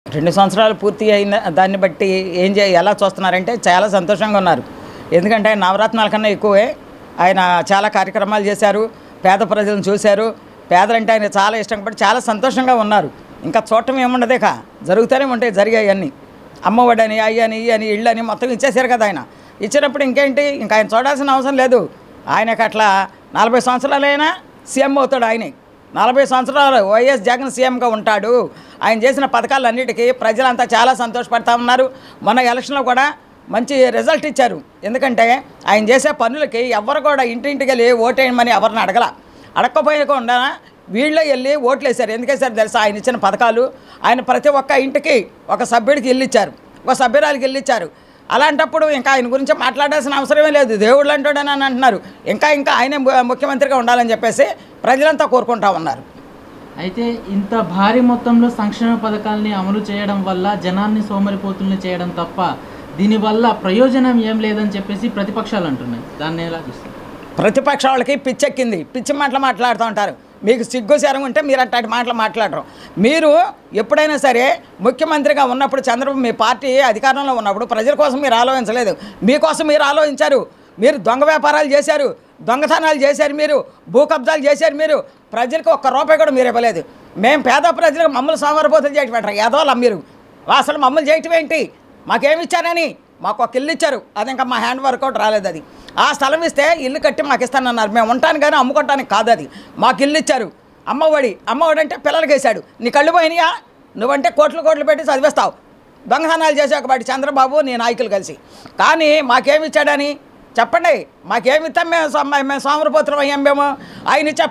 2 సంవత్సరాలు పూర్తి అయిన దాన్ని బట్టి ఎలా చూస్తున్నారంటే చాలా సంతోషంగా ఉన్నారు. ఎందుకంటే ఆయన నవరత్నాల కన్నా ఎక్కువే ఆయన చాలా కార్యక్రమాలు చేశారు, పేద ప్రజలను చూశారు, పేదలంటే ఆయన చాలా ఇష్టం కాబట్టి చాలా సంతోషంగా ఉన్నారు. ఇంకా చూడటం ఏముండదేక జరుగుతూనే ఉంటాయి, జరిగాయి అన్నీ. అమ్మఒడని అయ్యని ఇయ్యని ఇళ్ళని మొత్తం ఇచ్చేసారు కదా ఆయన. ఇచ్చినప్పుడు ఇంకేంటి, ఇంకా ఆయన చూడాల్సిన అవసరం లేదు. ఆయనకు అట్లా 40 సంవత్సరాలైనా సీఎం అవుతాడు. ఆయనే 40 సంవత్సరాలు వైఎస్ జగన్ సీఎంగా ఉంటాడు. ఆయన చేసిన పథకాలన్నిటికీ ప్రజలంతా చాలా సంతోషపడతా ఉన్నారు. మొన్న ఎలక్షన్లో కూడా మంచి రిజల్ట్ ఇచ్చారు. ఎందుకంటే ఆయన చేసే పనులకి ఎవరు కూడా ఇంటింటికి వెళ్ళి ఓటేయమని ఎవరిని అడగకపోయకుండా వీళ్ళే వెళ్ళి ఓట్లు వేశారు. ఎందుకేసారు తెలుసా, ఆయన ఇచ్చిన పథకాలు. ఆయన ప్రతి ఒక్క ఇంటికి ఒక సభ్యుడికి ఇల్లు ఇచ్చారు, ఒక సభ్యురాలకి ఇల్లు ఇచ్చారు. అలాంటప్పుడు ఇంకా ఆయన గురించి మాట్లాడాల్సిన అవసరమే లేదు. దేవుళ్ళు అంటాడని అని అంటున్నారు. ఇంకా ఆయనే ముఖ్యమంత్రిగా ఉండాలని చెప్పేసి ప్రజలంతా కోరుకుంటా ఉన్నారు. అయితే ఇంత భారీ మొత్తంలో సంక్షేమ పథకాలని అమలు చేయడం వల్ల జనాన్ని సోమరిపోతుల్ని చేయడం తప్ప దీనివల్ల ప్రయోజనం ఏం లేదని చెప్పేసి ప్రతిపక్షాలు అంటున్నాయి. దాన్ని ఎలా చూస్తారు? ప్రతిపక్షాలకి పిచ్చెక్కింది, పిచ్చి మాటలు మాట్లాడుతూ ఉంటారు. మీకు సిగ్గు శరం ఉంటే మీరు అట్లాంటి మాటలు మాట్లాడరు. మీరు ఎప్పుడైనా సరే ముఖ్యమంత్రిగా ఉన్నప్పుడు చంద్రబాబు మీ పార్టీ అధికారంలో ఉన్నప్పుడు ప్రజల కోసం మీరు ఆలోచించలేదు, మీకోసం మీరు ఆలోచించారు. మీరు దొంగ వ్యాపారాలు చేశారు, దొంగతనాలు చేశారు, మీరు భూ కబ్జాలు చేశారు. మీరు ప్రజలకు ₹1 కూడా మీరు ఇవ్వలేదు. మేము పేద ప్రజలకు మమ్మల్ని సోమరిపోతులు చేయటం పెట్టరు ఏదోలా. మీరు అసలు మమ్మల్ని చేయటం ఏంటి? మాకేమి ఇచ్చారని మాకు ఒక ఇల్లు ఇచ్చారు, అది ఇంకా మా హ్యాండ్ వర్కౌట్ రాలేదు. అది ఆ స్థలం ఇస్తే ఇల్లు కట్టి మాకు ఇస్తానన్నారు. మేము ఉంటాను కానీ అమ్ముకోవటానికి కాదు, అది మాకు ఇల్లు ఇచ్చారు. అమ్మఒడి అంటే పిల్లలకి వేశాడు. నీ కళ్ళు పోయినాయా? నువ్వంటే కోట్లు పెట్టి చదివేస్తావు. దొంగతనాలు చేసావు కాబట్టి చంద్రబాబు నీ నాయకులు కలిసి. కానీ మాకేమి ఇచ్చాడని చెప్పండి. మాకేమి ఇస్తాం? మేము సోమరపోత్రం అయ్యాం. మేము ఆయన ఇచ్చా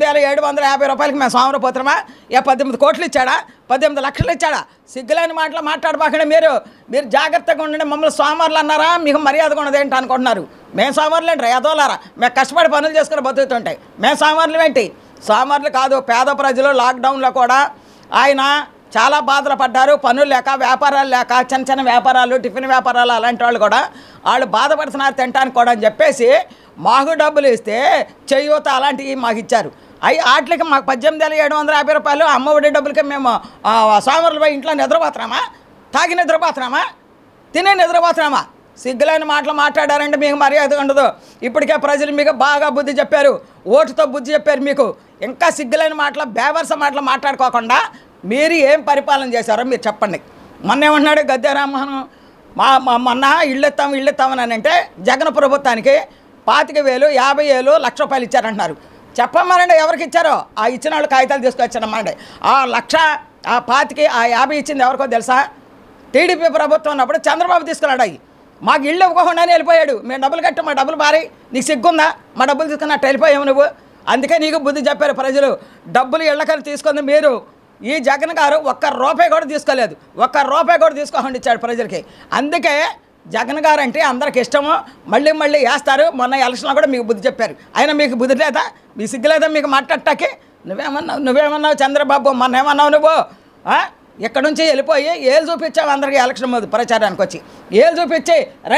₹18,750 మేము సోమరపోత్రమా? 18 కోట్లు ఇచ్చాడా? 18 లక్షలు ఇచ్చాడా? సిగ్గులేని మాటలు మాట్లాడబాకండి. మీరు జాగ్రత్తగా ఉండండి. మమ్మల్ని సోమవారులు అన్నారా? మీకు మర్యాదగా ఉన్నది ఏంటి అనుకుంటున్నారు? మేము సోమవారులు ఏంటి ఎదోలారా? మేము కష్టపడి పనులు చేసుకుని బతుకుతుంటాయి. మేము సోమవారులు ఏంటి? సోమవారులు కాదు. పేద ప్రజలు లాక్డౌన్లో కూడా ఆయన చాలా బాధలు పడ్డారు. పనులు లేక, వ్యాపారాలు లేక, చిన్న వ్యాపారాలు, టిఫిన్ వ్యాపారాలు అలాంటి వాళ్ళు కూడా వాళ్ళు బాధపడుతున్నారు తినడానికి కూడా అని చెప్పేసి మాకు డబ్బులు ఇస్తే చేయూత అలాంటివి మాకు ఇచ్చారు. వాటికి మాకు ₹18,750 అమ్మఒడి డబ్బులకి మేము సోమవారం పోయి ఇంట్లో నిద్రపోతున్నామా? తాగి నిద్రపోతున్నామా? తినే నిద్రపోతున్నామా? సిగ్గులేని మాటలు మాట్లాడారంటే మీకు మర్యాద ఉండదు. ఇప్పటికే ప్రజలు మీకు బాగా బుద్ధి చెప్పారు, ఓటుతో బుద్ధి చెప్పారు. మీకు ఇంకా సిగ్గులేని మాటలు, బేవర్స మాటలు మాట్లాడుకోకుండా మీరు ఏం పరిపాలన చేశారో మీరు చెప్పండి. మొన్న ఏమన్నాడు గద్దె రామ్మోహన్, మొన్న ఇళ్ళు ఇస్తామని అంటే జగన్ ప్రభుత్వానికి 25,000, 50,000, ₹1,00,000 ఇచ్చారంటున్నారు. చెప్పమనండి ఎవరికి ఇచ్చారో. ఆ ఇచ్చిన వాళ్ళు కాగితాలు తీసుకొచ్చానమ్మండి. ఆ 1,00,000, ఆ 25,000, ఆ 50 ఇచ్చింది ఎవరికో తెలుసా? టీడీపీ ప్రభుత్వం ఉన్నప్పుడు చంద్రబాబు తీసుకున్నాడు. అవి మాకు ఇళ్ళు ఇవ్వకుండానే వెళ్ళిపోయాడు. మేము డబ్బులు కట్టి మా డబ్బులు పారి, నీకు సిగ్గుందా? మా డబ్బులు తీసుకున్నట్టు వెళ్ళిపోయావు నువ్వు. అందుకే నీకు బుద్ధి చెప్పారు ప్రజలు. డబ్బులు ఇళ్ళకని తీసుకుంది మీరు. ఈ జగన్ గారు ₹1 కూడా తీసుకోలేదు. ₹1 కూడా తీసుకోకుండా ఇచ్చాడు ప్రజలకి. అందుకే జగన్ గారు అంటే అందరికి ఇష్టము. మళ్ళీ వేస్తారు. మొన్న ఎలక్షన్లో కూడా మీకు బుద్ధి చెప్పారు. అయినా మీకు బుద్ధి లేదా? మీ సిగ్గు లేదా మీకు మాట్లాడటానికి? నువ్వేమన్నావు చంద్రబాబు? మొన్న ఏమన్నావు నువ్వు? ఇక్కడ నుంచి వెళ్ళిపోయి ఏళ్ళు చూపించావు అందరికీ. ఎలక్షన్ ముందు ప్రచారానికి వచ్చి ఏళ్ళు చూపించి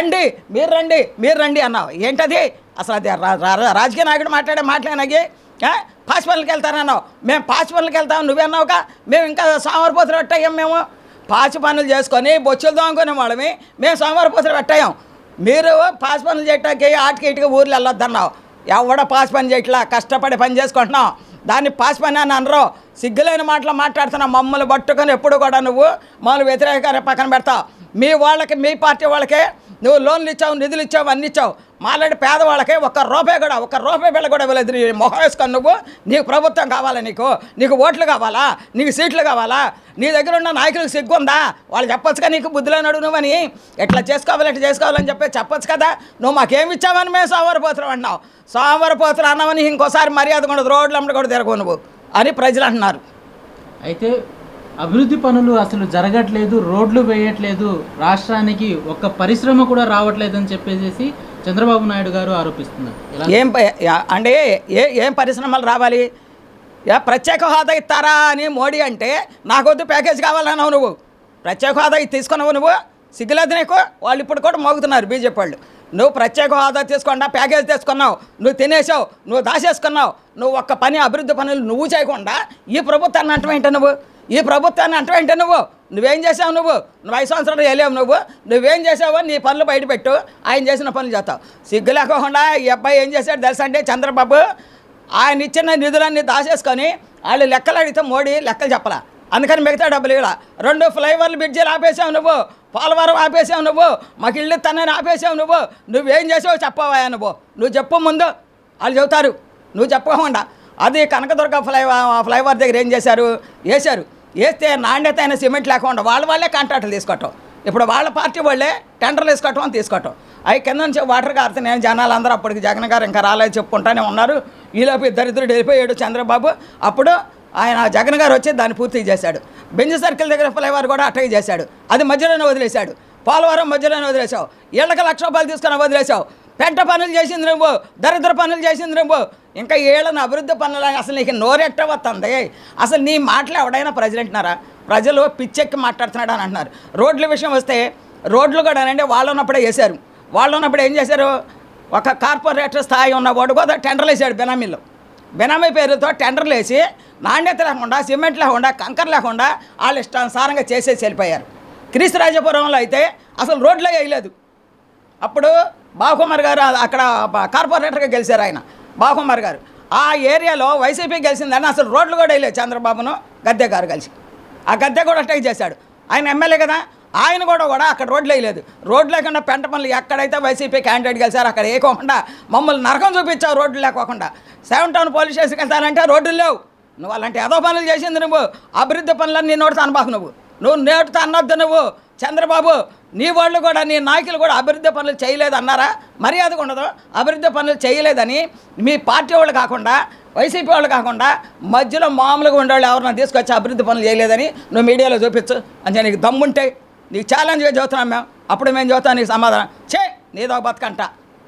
మీరు రండి అన్నావు. ఏంటది అసలు? అది రాజకీయ నాయకుడు మాట్లాడే మాటలేనాగి? పాచి పనులకి వెళ్తారన్నావు. మేము పాచి పనులకి వెళ్తాం, నువ్వన్నావుగా. మేము ఇంకా సోమవారపోతులు పెట్టాం. మేము పాచి పనులు చేసుకొని బొచ్చులు దోముకునే వాళ్ళమి. మేము సోమవారపోతులు పెట్టాం. మీరు పాచి పనులు చేయటానికి ఆటికి ఇటుకి ఊర్లు వెళ్ళొద్దన్నావు. ఎవడ పాచి పని చేయట్లా, కష్టపడి పని చేసుకుంటున్నావు. దాన్ని పాచి పని అని అనరు. సిగ్గులేని మాటలు మాట్లాడుతున్నావు. మమ్మల్ని పట్టుకొని ఎప్పుడు కూడా నువ్వు మమ్మల్ని వ్యతిరేకంగా పక్కన పెడతావు. మీ వాళ్ళకి, మీ పార్టీ వాళ్ళకే నువ్వు లోన్లు ఇచ్చావు, నిధులు ఇచ్చావు, అన్నీ ఇచ్చావు. మాలాంటి పేదవాళ్ళకి ₹1 బిళ్ళ కూడా ఇవ్వలేదు. నీ మొహం వేసుకొని నువ్వు. నీకు ప్రభుత్వం కావాలా? నీకు ఓట్లు కావాలా? నీకు సీట్లు కావాలా? నీ దగ్గర ఉన్న నాయకులకు సిగ్గుందా? వాళ్ళు చెప్పొచ్చుగా నీకు బుద్ధిలోనాడు నువ్వని. ఎట్లా చేసుకోవాలని చెప్పొచ్చు కదా. నువ్వు మాకేమి ఇచ్చావని మేము సోమవారపోతులు అన్నావు. సోమవారపోతులు అన్నామని ఇంకోసారి మర్యాద ఉండదు, రోడ్లమ్మడి కూడా తిరగవు నువ్వు అని ప్రజలు అంటున్నారు. అయితే అభివృద్ధి పనులు అసలు జరగట్లేదు, రోడ్లు వేయట్లేదు, రాష్ట్రానికి ఒక్క పరిశ్రమ కూడా రావట్లేదు అని చెప్పేసి చంద్రబాబు నాయుడు గారు ఆరోపిస్తున్నారు. ఏం పరిశ్రమలు రావాలి? ప్రత్యేక హోదా ఇస్తారా అని మోడీ అంటే నాకొద్దు ప్యాకేజ్ కావాలన్నావు నువ్వు. ప్రత్యేక హోదా తీసుకున్నావు నువ్వు. సిగ్గులేదు నీకు? వాళ్ళు ఇప్పుడు కూడా మోగుతున్నారు బీజేపీ వాళ్ళు. నువ్వు ప్రత్యేక హోదా తీసుకుండా ప్యాకేజ్ తీసుకున్నావు, నువ్వు తినేసావు, నువ్వు దాచేసుకున్నావు. నువ్వు ఒక్క పని అభివృద్ధి పనులు నువ్వు చేయకుండా ఈ ప్రభుత్వాన్ని అంటమేంట నువ్వు? ఈ ప్రభుత్వాన్ని అంటే నువ్వేం చేసావు, నువ్వు 5 సంవత్సరాలు వెళ్ళావు, నువ్వేం చేసావో నీ పనులు బయటపెట్టు, ఆయన చేసిన పనులు చేస్తావు. సిగ్గు లేకోకుండా ఈ అబ్బాయి ఏం చేశాడు తెలుసా అంటే, చంద్రబాబు ఆయన ఇచ్చిన నిధులన్నీ దాచేసుకొని వాళ్ళు లెక్కలు అడిగితే మోడీ లెక్కలు చెప్పలా, అందుకని మిగతా డబ్బులు ఇలా 2 ఫ్లైఓవర్లు బ్రిడ్జీలు ఆపేసావు నువ్వు, పోలవరం ఆపేసావు నువ్వు, మాకు ఇల్లు తనని ఆపేసావు నువ్వేం చేసావు చెప్పవా నువ్వు చెప్పు ముందు, వాళ్ళు చెబుతారు, నువ్వు చెప్పకుండా. అది కనకదుర్గ ఫ్లైఓవర్ దగ్గర ఏం చేశారు, వేస్తే నాణ్యత అయిన సిమెంట్ లేకుండా వాళ్ళే కాంట్రాక్టులు తీసుకోవటం, ఇప్పుడు వాళ్ళ పార్టీ వాళ్ళే టెండర్లు తీసుకోవటం. అవి కింద నుంచి వాటర్ కారుతున్నాయి, జనాలు అందరూ అప్పటికి జగన్ గారు ఇంకా రాలేదు చెప్పుకుంటానే ఉన్నారు. ఈలోపు దరిద్రుడు వెళ్ళిపోయాడు చంద్రబాబు. అప్పుడు ఆయన జగన్ గారు వచ్చి దాన్ని పూర్తి చేశాడు. బెంజ్ సర్కిల్ దగ్గర ఫ్లైఓవర్ కూడా అట్టగే చేశాడు, అది మధ్యలోనే వదిలేశాడు. పోలవరం మధ్యలోనే వదిలేసావు, ఏళ్ళకి 1,00,000 రూపాయలు తీసుకొని వదిలేసావు. పెంట పనులు చేసింది నువ్వు, దరిద్ర పనులు చేసింది నువ్వు, ఇంకా ఏళ్ళని అభివృద్ధి పనులు. అసలు నీకు నోరెట్ట వస్తుంది, అసలు నీ మాటలు ఎవడైనా ప్రజలు అంటున్నారా? ప్రజలు పిచ్చెక్కి మాట్లాడుతున్నాడు అని అంటున్నారు. రోడ్ల విషయం వస్తే రోడ్లు కూడా అనండి వాళ్ళు ఉన్నప్పుడే వేశారు. వాళ్ళు ఉన్నప్పుడు ఏం చేశారు, ఒక కార్పొరేటర్ స్థాయి ఉన్నవాడు కూడా టెండర్లు వేసాడు బెనామీ పేరుతో టెండర్లు వేసి నాణ్యత లేకుండా, సిమెంట్ లేకుండా, కంకర్ లేకుండా వాళ్ళు ఇష్టానుసారంగా చేసేసి వెళ్ళిపోయారు. క్రీస్తురాజపురంలో అయితే అసలు రోడ్లే వేయలేదు. అప్పుడు బాబుకుమార్ గారు అక్కడ కార్పొరేటర్గా గెలిచారు ఆయన బాబుకుమార్ గారు. ఆ ఏరియాలో వైసీపీ గెలిచిందని అసలు రోడ్లు కూడా వేయలేదు. చంద్రబాబును గద్దె గారు కలిసి ఆ గద్దె కూడా అటాక్ చేశాడు. ఆయన ఎమ్మెల్యే కదా, ఆయన కూడా అక్కడ రోడ్లు వేయలేదు. రోడ్లు లేకుండా పెంట పనులు ఎక్కడైతే వైసీపీ క్యాండిడేట్ గెలిచారో అక్కడ వేయకోకుండా మమ్మల్ని నరకం చూపించావు రోడ్లు లేకోకుండా. 7 టౌన్ పోలీస్ స్టేషన్కి వెళ్తానంటే రోడ్లు లేవు. నువ్వు అలాంటి ఏదో పనులు చేసింది నువ్వు, అభివృద్ధి పనులన్నీ నీ నోటితో అనబాకు, నువ్వు నోటితో అనొద్దు. నువ్వు చంద్రబాబు నీ వాళ్ళు కూడా, నీ నాయకులు కూడా అభివృద్ధి పనులు చేయలేదు అన్నారా? మర్యాదగా ఉండదు. అభివృద్ధి పనులు చేయలేదని మీ పార్టీ వాళ్ళు కాకుండా, వైసీపీ వాళ్ళు కాకుండా మధ్యలో మామూలుగా ఉండేవాళ్ళు ఎవరన్నా తీసుకొచ్చి అభివృద్ధి పనులు చేయలేదని నువ్వు మీడియాలో చూపించు అంటే నీకు దమ్ముంటే నీకు ఛాలెంజ్గా చదువుతున్నాం మేము. అప్పుడు మేము చదువుతాం, నీకు సమాధానం నీదో బతకంట.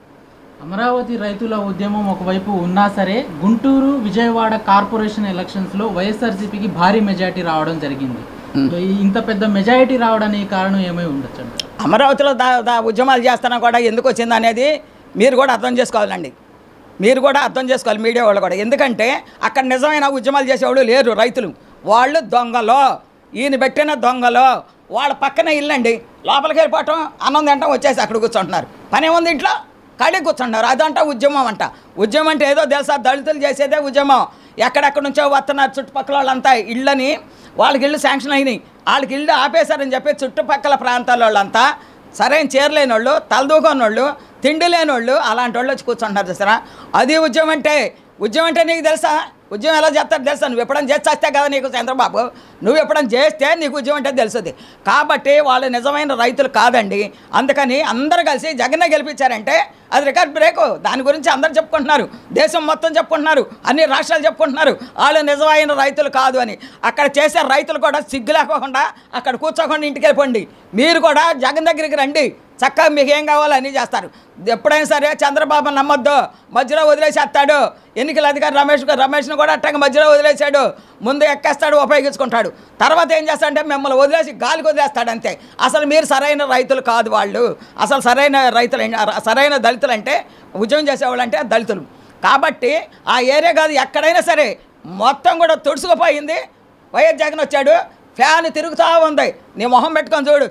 అమరావతి రైతుల ఉద్యమం ఒకవైపు ఉన్నా సరే, గుంటూరు విజయవాడ కార్పొరేషన్ ఎలక్షన్స్లో వైఎస్ఆర్సీపీకి భారీ మెజారిటీ రావడం జరిగింది. ఇంత పెద్ద మెజారిటీ రావడానికి కారణం ఏమై ఉండొచ్చు? అమరావతిలో ఉద్యమాలు చేస్తున్నా కూడా ఎందుకు వచ్చింది అనేది మీరు కూడా అర్థం చేసుకోవాలండి. మీరు కూడా అర్థం చేసుకోవాలి, మీడియా వాళ్ళు కూడా. ఎందుకంటే అక్కడ నిజమైన ఉద్యమాలు చేసేవాళ్ళు లేరు. రైతులు వాళ్ళు దొంగలో, ఈయన పెట్టిన దొంగలో. వాళ్ళ పక్కనే ఇల్లండి, లోపలికి వెళ్ళిపోవటం, అన్నం తింటాం, వచ్చేసి అక్కడ కూర్చుంటున్నారు. పని ఏముంది ఇంట్లో, ఖాళీ కూర్చుంటున్నారు. అదంట ఉద్యమం అంట. ఉద్యమం అంటే ఏదో తెలుసా, దళితులు చేసేదే ఉద్యమం. ఎక్కడెక్కడ నుంచో వస్తున్నారు చుట్టుపక్కల వాళ్ళంతా ఇళ్ళని, వాళ్ళకి ఇళ్ళు శాంక్షన్ అయినాయి, వాళ్ళకి ఇళ్ళు ఆపేశారని చెప్పి చుట్టుపక్కల ప్రాంతాల వాళ్ళంతా సరైన చేరలేని వాళ్ళు, తలదూకొని వాళ్ళు, తిండి లేని వాళ్ళు, అలాంటి వాళ్ళు వచ్చి కూర్చుంటున్నారు చూసారా. అది ఉద్యమం అంటే. ఉద్యమం అంటే నీకు తెలుసా? ఉద్యమం ఎలా చేస్తారో తెలుసా? నువ్వు ఎప్పుడైనా చేస్తే కదా నీకు చంద్రబాబు, నువ్వు ఎప్పుడైనా చేస్తే నీకు ఉద్యమం అంటే తెలుస్తుంది. కాబట్టి వాళ్ళు నిజమైన రైతులు కాదండి. అందుకని అందరూ కలిసి జగన్నే గెలిపించారంటే అది రికార్డ్ బ్రేక్. దాని గురించి అందరూ చెప్పుకుంటున్నారు, దేశం మొత్తం చెప్పుకుంటున్నారు, అన్ని రాష్ట్రాలు చెప్పుకుంటున్నారు వాళ్ళు నిజమైన రైతులు కాదు అని. అక్కడ చేసే రైతులు కూడా సిగ్గు లేకోకుండా అక్కడ కూర్చోకుండా ఇంటికి వెళ్ళిపోండి. మీరు కూడా జగన్ దగ్గరికి రండి, చక్కగా మీకు ఏం కావాలో అన్నీ చేస్తారు. ఎప్పుడైనా సరే చంద్రబాబు నమ్మొద్దు, మధ్యలో వదిలేసేస్తాడు. ఎన్నికల అధికారి రమేష్ను కూడా అట్టంగా మధ్యలో వదిలేశాడు. ముందు ఎక్కేస్తాడు, ఉపయోగించుకుంటాడు. తర్వాత ఏం చేస్తాడంటే మిమ్మల్ని వదిలేసి గాలికి వదిలేస్తాడు అంతే. అసలు మీరు సరైన రైతులు కాదు వాళ్ళు. అసలు సరైన రైతులు, సరైన దళితులు అంటే, ఉద్యమం చేసేవాళ్ళు అంటే దళితులు. కాబట్టి ఆ ఏరియా కాదు ఎక్కడైనా సరే మొత్తం కూడా తుడుచుకుపోయింది. వైఎస్ జగన్ వచ్చాడు, ఫ్యాన్ తిరుగుతూ ఉంది, నీ మొహం పెట్టుకొని చూడు.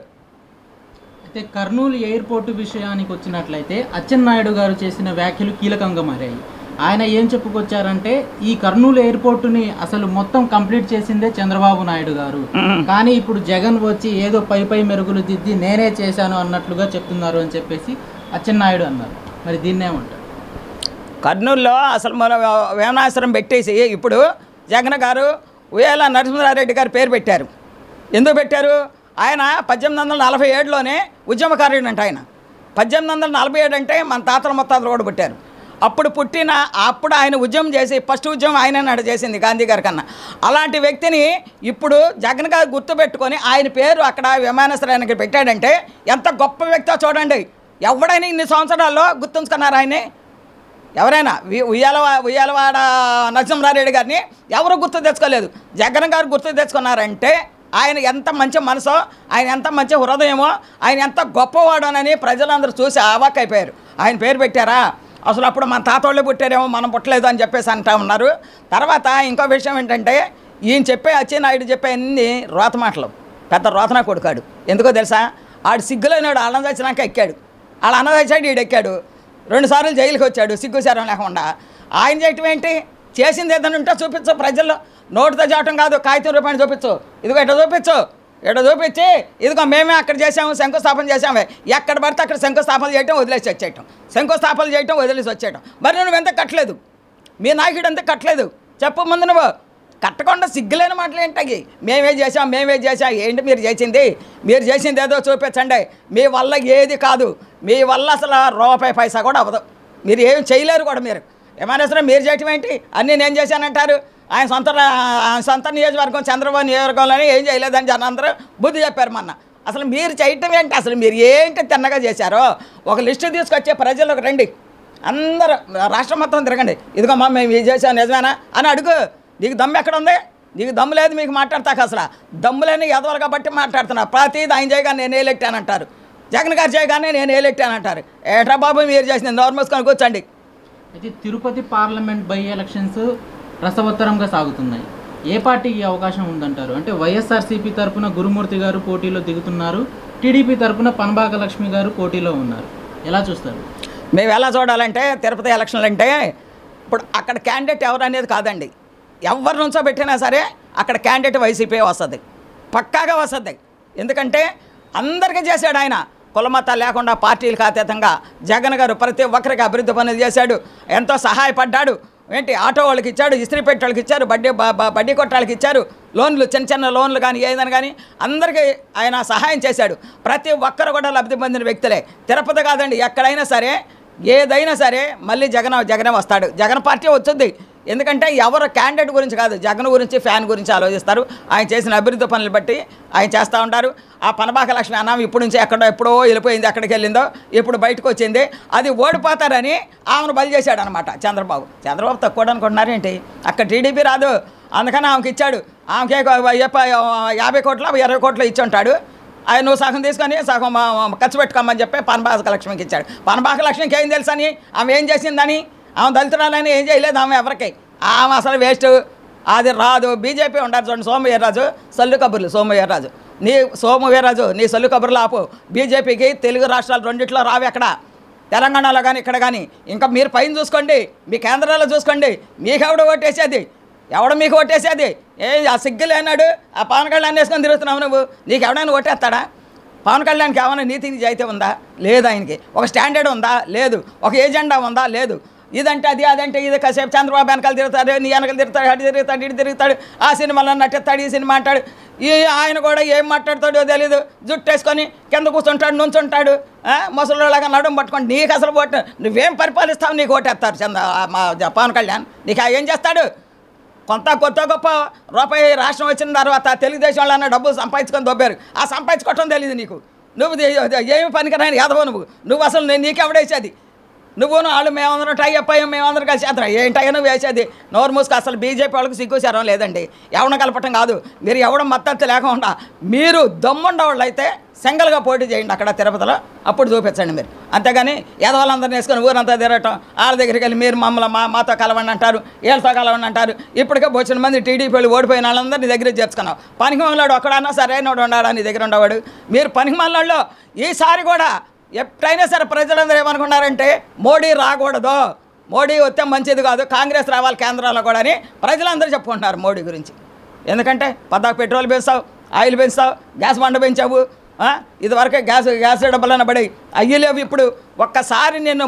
అయితే కర్నూలు ఎయిర్పోర్టు విషయానికి వచ్చినట్లయితే అచ్చెన్నాయుడు గారు చేసిన వ్యాఖ్యలు కీలకంగా మారాయి. ఆయన ఏం చెప్పుకొచ్చారంటే, ఈ కర్నూలు ఎయిర్పోర్టుని అసలు మొత్తం కంప్లీట్ చేసిందే చంద్రబాబు నాయుడు గారు, కానీ ఇప్పుడు జగన్ వచ్చి ఏదో పై మెరుగులు దిద్ది నేనే చేశాను అన్నట్లుగా చెప్తున్నారు అని చెప్పేసి అచ్చెన్నాయుడు అన్నారు. మరి దీన్నేమంటారు? కర్నూలులో అసలు మన విమానాశ్రయం పెట్టేసి ఇప్పుడు జగన్ గారు ఉయ్యాల నరసింహారెడ్డి గారు పేరు పెట్టారు. ఎందుకు పెట్టారు? ఆయన 1847లోనే ఉద్యమకారుడు అంట. ఆయన 1847 అంటే మన తాతల ముత్తాతలు కూడా పుట్టారు. అప్పుడు ఆయన ఉద్యమం చేసి ఫస్ట్ ఉద్యమం ఆయన నాడు చేసింది గాంధీ గారి కన్నా. అలాంటి వ్యక్తిని ఇప్పుడు జగన్ గారు గుర్తుపెట్టుకొని ఆయన పేరు అక్కడ విమానాశ్రయానికి పెట్టాడంటే ఎంత గొప్ప వ్యక్తో చూడండి. ఎవడైనా ఇన్ని సంవత్సరాల్లో గుర్తుంచుకున్నారు ఆయన్ని? ఎవరైనా ఉయ్యాలవాడ నరసింహారెడ్డి గారిని ఎవరు గుర్తు తెచ్చుకోలేదు. జగన్ గారు గుర్తు తెచ్చుకున్నారంటే ఆయన ఎంత మంచి మనసో, ఆయన ఎంత మంచి హృదయమో, ఆయన ఎంత గొప్పవాడోనని ప్రజలందరూ చూసి అవాక్కైపోయారు. ఆయన పేరు పెట్టారా? అసలు అప్పుడు మన తాతోళ్ళే పుట్టారేమో, మనం పుట్టలేదు అని చెప్పేసి అంటా ఉన్నారు. తర్వాత ఇంకో విషయం ఏంటంటే, ఈయన చెప్పే అచ్చెన్నాయుడు చెప్పే అన్ని రోత మాటలు, పెద్ద రోతనా కొడుకాడు. ఎందుకో తెలుసా, ఆడు సిగ్గులేనాడు. వాళ్ళ అన్న వచ్చినాక ఎక్కాడు, వాళ్ళ అన్న వచ్చాడు, ఈడు ఎక్కాడు. 2 సార్లు జైలుకి వచ్చాడు సిగ్గు శరం లేకుండా. ఆయన చేయటం ఏంటి? చేసింది ఏదైనా ఉంటే చూపించు ప్రజల్లో. నోటితో చేయటం కాదు, కాగితం రూపాయలు చూపించు. ఇదిగో ఎట్లా చూపించు, ఎట్లా చూపించి ఇదిగో మేమే అక్కడ చేసాము, శంకుస్థాపన చేసామే. ఎక్కడ పడితే అక్కడ శంకుస్థాపన చేయటం, వదిలేసి వచ్చేయటం, శంకుస్థాపన చేయటం, వదిలేసి వచ్చేయటం. మరి నువ్వు ఎంత కట్టలేదు, మీ నాయకుడు అంతా కట్టలేదు. చెప్పు ముందు నువ్వు. కట్టకుండా సిగ్గులేని మాటలు ఏంటవి? మేమే చేసాం ఏంటి మీరు చేసింది? మీరు చేసింది ఏదో చూపించండి. మీ వల్ల ఏది కాదు, మీ వల్ల అసలు రూపాయి పైసా కూడా అవ్వదు. మీరు ఏం చేయలేరు కూడా. మీరు ఏమైనా సరే మీరు చేయటం ఏంటి? అన్నీ నేను చేశానంటారు. ఆయన సొంత నియోజకవర్గం చంద్రబాబు నియోజకవర్గంలోనే ఏం చేయలేదని జనందరూ బుద్ధి చెప్పారు మొన్న. అసలు మీరు చేయటం ఏంటి? అసలు మీరు ఏంటి తిన్నగా చేశారో ఒక లిస్టు తీసుకొచ్చే ప్రజలకు రండి, అందరూ రాష్ట్రం మొత్తం తిరగండి. ఇదిగోమ్మా మేము ఇది చేసాం నిజమేనా అని అడుగు. నీకు దమ్ము ఎక్కడ ఉంది? నీకు దమ్ము లేదు మీకు మాట్లాడతాక. అసలు దమ్ము లేని ఎదవలు కాబట్టి మాట్లాడుతున్నా. ప్రతిది ఆయన చేయగానే నేను ఎలెక్టానంటారు, జగన్ గారు చేయగానే నేను ఎలెక్టానంటారు. ఏట్రా బాబు మీరు చేసింది? నోరు మూసుకొని కూర్చోండి. అయితే తిరుపతి పార్లమెంట్ బై ఎలక్షన్స్ రసవత్తరంగా సాగుతున్నాయి. ఏ పార్టీకి అవకాశం ఉందంటారు? అంటే వైఎస్ఆర్సీపీ తరఫున గురుమూర్తి గారు పోటీలో దిగుతున్నారు, టీడీపీ తరఫున పనబాక లక్ష్మి గారు పోటీలో ఉన్నారు. ఎలా చూస్తారు? మేము ఎలా చూడాలంటే, తిరుపతి ఎలక్షన్లు అంటే ఇప్పుడు అక్కడ క్యాండిడేట్ ఎవరు అనేది కాదండి. ఎవరి నుంచో పెట్టినా సరే అక్కడ క్యాండిడేట్ వైసీపీ వస్తుంది, పక్కాగా వస్తుంది. ఎందుకంటే అందరికీ చేశాడు ఆయన, కులమతాలు లేకుండా పార్టీలకు అతీతంగా. జగన్ గారు ప్రతి ఒక్కరికి అభివృద్ధి పనులు చేశాడు, ఎంతో సహాయపడ్డాడు. ఏంటి ఆటో వాళ్ళకి ఇచ్చాడు, ఇస్త్రీ పెట్టే వాళ్ళకి ఇచ్చారు, బడ్డీ కొట్టాలకి ఇచ్చారు, లోన్లు చిన్న లోన్లు కానీ ఏదైనా కానీ అందరికీ ఆయన సహాయం చేశాడు. ప్రతి ఒక్కరు కూడా లబ్ధి పొందిన వ్యక్తులే. తిరుపతి కాదండి, ఎక్కడైనా సరే ఏదైనా సరే మళ్ళీ జగనే వస్తాడు, జగన్ పార్టీ వచ్చుద్ది. ఎందుకంటే ఎవరు క్యాండిడేట్ గురించి కాదు, జగన్ గురించి ఫ్యాన్ గురించి ఆలోచిస్తారు. ఆయన చేసిన అభివృద్ధి పనులు బట్టి ఆయన చేస్తూ ఉంటారు. ఆ పనబాక లక్ష్మి అన్నం ఇప్పుడు నుంచి ఎప్పుడో వెళ్ళిపోయింది, ఎక్కడికి వెళ్ళిందో ఇప్పుడు బయటకు వచ్చింది. అది ఓడిపోతారని ఆమెను బలి చేశాడు అనమాట చంద్రబాబు తక్కువ అనుకుంటున్నారు ఏంటి? అక్కడ టీడీపీ రాదు, అందుకని ఆమెకి ఇచ్చాడు. ఆమెకే 50 కోట్లు 20 కోట్లు ఇచ్చి ఉంటాడు. ఆయన నువ్వు సగం తీసుకొని సగం ఖర్చు పెట్టుకోమని చెప్పి పనబాక లక్ష్మికి ఇచ్చాడు. పనబాక లక్ష్మికి ఏం తెలుసని, ఆమె ఏం చేసిందని? ఆమె దళితురాలని ఏం చేయలేదు ఆమె ఎవరికి. ఆమె అసలు వేస్ట్, అది రాదు. బీజేపీ ఉంటారు చూడండి, సోము వీర్రాజు సొల్లు కబుర్లు. సోము వీర్రాజు నీ సొల్లు కబుర్లు ఆపు. బీజేపీకి తెలుగు రాష్ట్రాలు రెండిట్లో రావు, ఎక్కడ తెలంగాణలో కానీ ఇక్కడ కానీ. ఇంకా మీరు పైన చూసుకోండి, మీ కేంద్రాల్లో చూసుకోండి. మీకు ఎవడు ఓటేసేది? మీకు ఓటేసేది? ఆ సిగ్గు లేనాడు ఆ పవన్ కళ్యాణ్ వేసుకొని తిరుగుతున్నావు నువ్వు. నీకు ఎవడైనా ఓటేస్తాడా? పవన్ కళ్యాణ్కి ఏమైనా నీతి నిజాయితీ ఉందా? లేదు. ఆయనకి ఒక స్టాండర్డ్ ఉందా? లేదు. ఒక ఏజెండా ఉందా? లేదు. ఇదంటే అది, అదంటే ఇది. కాసేపు చంద్రబాబు వెనకాల తిరుగుతాడు, నీ వెనకాల తిరుగుతాడు, అటు తిరుగుతాడు, ఇటు తిరుగుతాడు. ఆ సినిమాలో నటిస్తాడు, ఈ సినిమా అంటాడు. ఆయన కూడా ఏం మాట్లాడతాడో తెలీదు. జుట్టు వేసుకొని కింద కూర్చుంటాడు, నుంచుంటాడు, ముసలిలాగా నడుము పట్టుకోండి. నీకు అసలు ఓటు, నువ్వేం పరిపాలిస్తావు? నీకు ఓటేస్తారు పవన్ కళ్యాణ్. నీకు ఏం చేస్తాడు? కొత్త గొప్ప రూపాయి రాష్ట్రం వచ్చిన తర్వాత తెలుగుదేశం వాళ్ళన్న డబ్బులు సంపాదించుకొని దొబ్బారు. ఆ సంపాదించుకోవటం తెలియదు నీకు. నువ్వు ఏమి పనికిరాని యాదవ నువ్వు అసలు నీకెవడేసేది? నువ్వును వాళ్ళు మేమందరం టై అప్పాయం, మేమందరం కలిసి చేద్దాం. ఏంటయ్యా నువ్వు వేసేది? నోరు మూసుకు. అసలు బీజేపీ వాళ్ళకి సిగ్గుచారం లేదండి. ఎవరిని కలపటం కాదు. మీరు ఎవడం మద్దతు లేకుండా మీరు దమ్ముండవాళ్ళు అయితే సింగల్గా పోటీ చేయండి అక్కడ తిరుపతిలో, అప్పుడు చూపించండి మీరు. అంతేగాని ఎదవాళ్ళందరినీ వేసుకొని ఊరంతా తిరగటం, వాళ్ళ దగ్గరికి వెళ్ళి మీరు మమ్మల్ని మాతో కలవండి అంటారు, వీళ్ళతో కలవండి అంటారు. ఇప్పటికే వచ్చిన మంది టీడీపీ వాళ్ళు ఓడిపోయిన వాళ్ళందరినీ దగ్గర చేర్చుకున్నావు. పనికి మాలాడు ఒక్కడన్నా సరైనోడు ఉండాడా నీ దగ్గర ఉండేవాడు? మీరు పనికి మాలలో ఈసారి కూడా ఎప్పుడైనా సరే ప్రజలందరూ ఏమనుకున్నారంటే మోడీ రాకూడదు, మోడీ వస్తే మంచిది కాదు, కాంగ్రెస్ రావాలి కేంద్రంలో కూడా అని ప్రజలందరూ చెప్పుకుంటున్నారు మోడీ గురించి. ఎందుకంటే పెట్రోల్ పెంచావు, ఆయిల్ పెంచావు, గ్యాస్ బండ పెంచావు. ఇదివరకే గ్యాస్ డబ్బులన్న పడి అయ్యలేవు. ఇప్పుడు ఒక్కసారి నిన్ను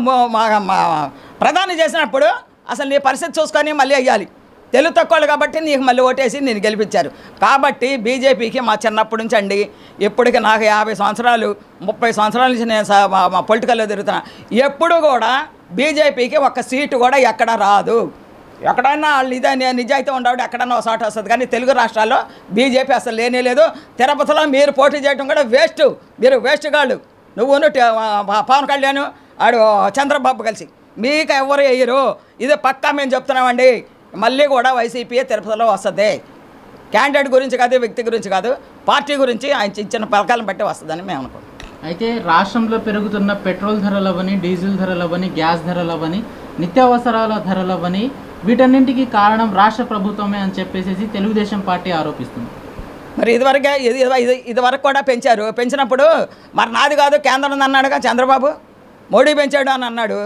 ప్రధాని చేసినప్పుడు అసలు నీ పరిస్థితి చూసుకొని మళ్ళీ అయ్యాలి. తెలుగు తక్కువలు కాబట్టి నీకు మళ్ళీ ఓటేసి నేను గెలిపించారు. కాబట్టి బీజేపీకి మా చిన్నప్పటి నుంచి అండి, ఇప్పటికి నాకు 50 సంవత్సరాలు 30 సంవత్సరాల నుంచి నేను పొలిటికల్లో తిరుగుతున్నా. ఎప్పుడు కూడా బీజేపీకి ఒక్క సీటు కూడా ఎక్కడ రాదు. ఎక్కడైనా వాళ్ళు నిజాయితీ ఉండవు, ఎక్కడన్నా ఒక చోట వస్తుంది. కానీ తెలుగు రాష్ట్రాల్లో బీజేపీ అసలు లేనే లేదు. తిరుపతిలో మీరు పోటీ చేయడం కూడా వేస్ట్. మీరు వేస్ట్ గాళ్ళు. నువ్వును పవన్ కళ్యాణ్ ఆడు చంద్రబాబు కలిసి మీకు ఎవరు వేయరు. ఇది పక్కా మేము చెప్తున్నామండి. మళ్ళీ కూడా వైసీపీ తిరుపతిలో వస్తుంది. క్యాండిడేట్ గురించి కాదు, వ్యక్తి గురించి కాదు, పార్టీ గురించి ఆయన ఇచ్చిన పథకాలను బట్టి వస్తుందని మేము అనుకుంటాం. అయితే రాష్ట్రంలో పెరుగుతున్న పెట్రోల్ ధరలవని, డీజిల్ ధరలవని, గ్యాస్ ధరలవని, నిత్యావసరాల ధరలవని వీటన్నింటికి కారణం రాష్ట్ర ప్రభుత్వమే అని చెప్పేసి తెలుగుదేశం పార్టీ ఆరోపిస్తుంది. మరి ఇదివరకు కూడా పెంచారు. పెంచినప్పుడు మరి నాది కాదు కేంద్రం అన్నాడుగా చంద్రబాబు, మోడీ పెంచాడు అని అన్నాడు.